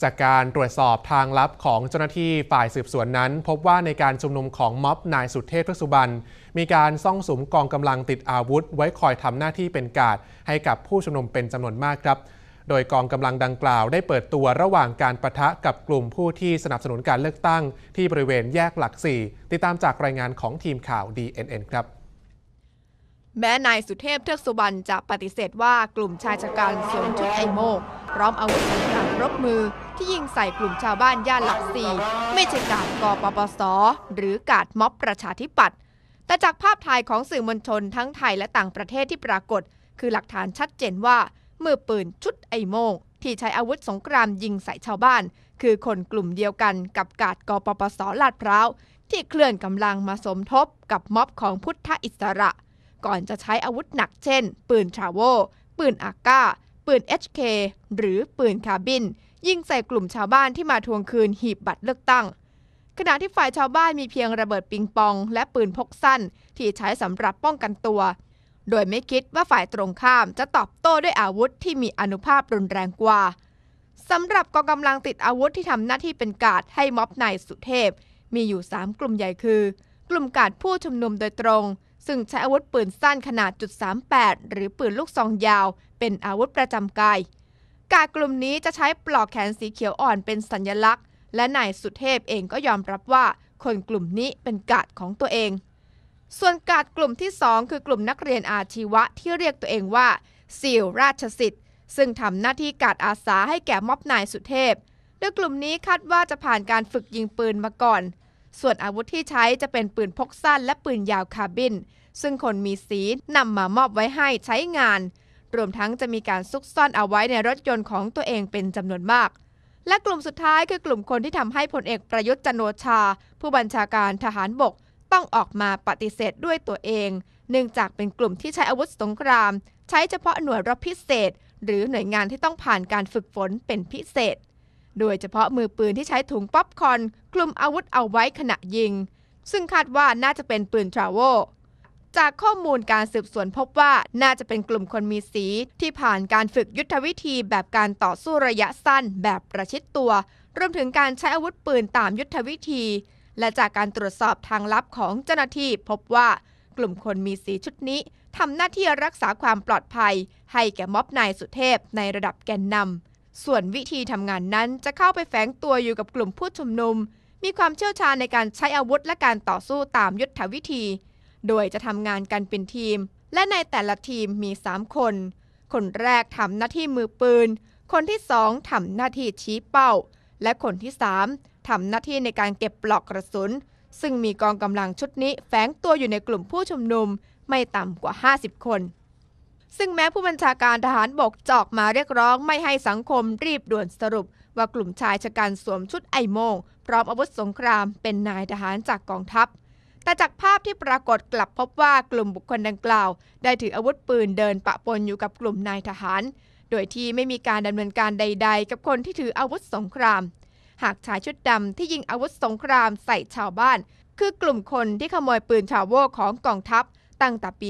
จากการตรวจสอบทางลับของเจ้าหน้าที่ฝ่ายสืบสวนนั้นพบว่าในการชุมนุมของม็อบนายสุเทพ เทือกสุบรรณมีการซ่องสุมกองกำลังติดอาวุธไว้คอยทำหน้าที่เป็นการ์ดให้กับผู้ชุมนุมเป็นจำนวนมากครับโดยกองกำลังดังกล่าวได้เปิดตัวระหว่างการปะทะกับกลุ่มผู้ที่สนับสนุนการเลือกตั้งที่บริเวณแยกหลัก4ติดตามจากรายงานของทีมข่าว DNN ครับแม้นายสุเทพ เทือกสุบรรณจะปฏิเสธว่ากลุ่มชายชะกันสวมชุดไอโม่งพร้อมอาวุธสงครามรบมือที่ยิงใส่กลุ่มชาวบ้านย่านหลักสี่ไม่ใช่การกปปส.หรือการม็อบประชาธิปัตย์แต่จากภาพถ่ายของสื่อมวลชนทั้งไทยและต่างประเทศที่ปรากฏคือหลักฐานชัดเจนว่ามือปืนชุดไอโม่งที่ใช้อาวุธสงครามยิงใส่ชาวบ้านคือคนกลุ่มเดียวกันกับการกปปส.ลาดพร้าวที่เคลื่อนกำลังมาสมทบกับม็อบของพุทธอิสระก่อนจะใช้อาวุธหนักเช่นปืนทราโวปืนอาก้าปืน HK หรือปืนคาร์บินยิงใส่กลุ่มชาวบ้านที่มาทวงคืนหีบบัตรเลือกตั้งขณะที่ฝ่ายชาวบ้านมีเพียงระเบิดปิงปองและปืนพกสั้นที่ใช้สำหรับป้องกันตัวโดยไม่คิดว่าฝ่ายตรงข้ามจะตอบโต้ด้วยอาวุธที่มีอานุภาพรุนแรงกว่าสำหรับกองกำลังติดอาวุธที่ทำหน้าที่เป็นการ์ดให้ม็อบนายสุเทพมีอยู่3กลุ่มใหญ่คือกลุ่มการ์ดผู้ชุมนุมโดยตรงซึ่งใช้อาวุธปืนสั้นขนาด.38หรือปืนลูกซองยาวเป็นอาวุธประจำกายการกลุ่มนี้จะใช้ปลอกแขนสีเขียวอ่อนเป็นสัญลักษณ์และนายสุเทพเองก็ยอมรับว่าคนกลุ่มนี้เป็นการ์ดของตัวเองส่วนการ์ดกลุ่มที่2คือกลุ่มนักเรียนอาชีวะที่เรียกตัวเองว่าซีลราชสิทธิ์ซึ่งทำหน้าที่การ์ดอาสาให้แก่ม็อบนายสุเทพโดยกลุ่มนี้คาดว่าจะผ่านการฝึกยิงปืนมาก่อนส่วนอาวุธที่ใช้จะเป็นปืนพกสั้นและปืนยาวคาร์บินซึ่งคนมีสีนำมามอบไว้ให้ใช้งานรวมทั้งจะมีการซุกซ่อนเอาไว้ในรถยนต์ของตัวเองเป็นจำนวนมากและกลุ่มสุดท้ายคือกลุ่มคนที่ทำให้พลเอกประยุทธ์จันทร์โอชาผู้บัญชาการทหารบกต้องออกมาปฏิเสธด้วยตัวเองเนื่องจากเป็นกลุ่มที่ใช้อาวุธสงครามใช้เฉพาะหน่วยรบพิเศษหรือหน่วยงานที่ต้องผ่านการฝึกฝนเป็นพิเศษโดยเฉพาะมือปืนที่ใช้ถุงป๊อปคอร์นคลุมอาวุธเอาไว้ขณะยิงซึ่งคาดว่าน่าจะเป็นปืนทราโวจากข้อมูลการสืบสวนพบว่าน่าจะเป็นกลุ่มคนมีสีที่ผ่านการฝึกยุทธวิธีแบบการต่อสู้ระยะสั้นแบบประชิดตัวรวมถึงการใช้อาวุธปืนตามยุทธวิธีและจากการตรวจสอบทางลับของเจ้าหน้าที่พบว่ากลุ่มคนมีสีชุดนี้ทำหน้าที่รักษาความปลอดภัยให้แก่ม็อบนายสุเทพในระดับแกนนำส่วนวิธีทำงานนั้นจะเข้าไปแฝงตัวอยู่กับกลุ่มผู้ชุมนุมมีความเชี่ยวชาญในการใช้อาวุธและการต่อสู้ตามยุทธวิธีโดยจะทำงานกันเป็นทีมและในแต่ละทีมมี3คนคนแรกทำหน้าที่มือปืนคนที่2ทำหน้าที่ชี้เป้าและคนที่3ทำหน้าที่ในการเก็บปลอกกระสุนซึ่งมีกองกำลังชุดนี้แฝงตัวอยู่ในกลุ่มผู้ชุมนุมไม่ต่ำกว่า50คนซึ่งแม้ผู้บัญชาการทหารบกจะออกมาเรียกร้องไม่ให้สังคมรีบด่วนสรุปว่ากลุ่มชายชะกันสวมชุดไอโม่งพร้อมอาวุธสงครามเป็นนายทหารจากกองทัพแต่จากภาพที่ปรากฏกลับพบว่ากลุ่มบุคคลดังกล่าวได้ถืออาวุธปืนเดินปะปนอยู่กับกลุ่มนายทหารโดยที่ไม่มีการดำเนินการใดๆกับคนที่ถืออาวุธสงครามหากชายชุดดำที่ยิงอาวุธสงครามใส่ชาวบ้านคือกลุ่มคนที่ขโมยปืนทราโวของกองทัพตั้งแต่ปี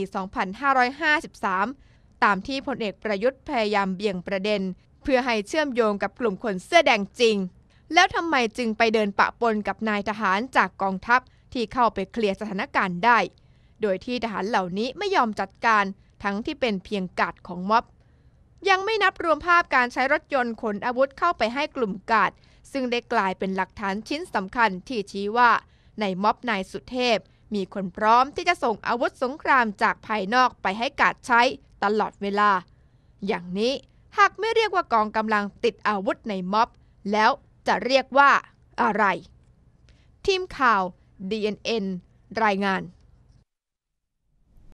2553 ตามที่พลเอกประยุทธ์พยายามเบี่ยงประเด็นเพื่อให้เชื่อมโยงกับกลุ่มคนเสื้อแดงจริงแล้วทำไมจึงไปเดินปะปนกับนายทหารจากกองทัพที่เข้าไปเคลียร์สถานการณ์ได้โดยที่ทหารเหล่านี้ไม่ยอมจัดการทั้งที่เป็นเพียงการ์ดของม็อบยังไม่นับรวมภาพการใช้รถยนต์ขนอาวุธเข้าไปให้กลุ่มการ์ดซึ่งได้กลายเป็นหลักฐานชิ้นสำคัญที่ชี้ว่าในม็อบนายสุเทพมีคนพร้อมที่จะส่งอาวุธสงครามจากภายนอกไปให้การ์ดใช้ตลอดเวลาอย่างนี้หากไม่เรียกว่ากองกำลังติดอาวุธในม็อบแล้วจะเรียกว่าอะไรทีมข่าวDNN รายงาน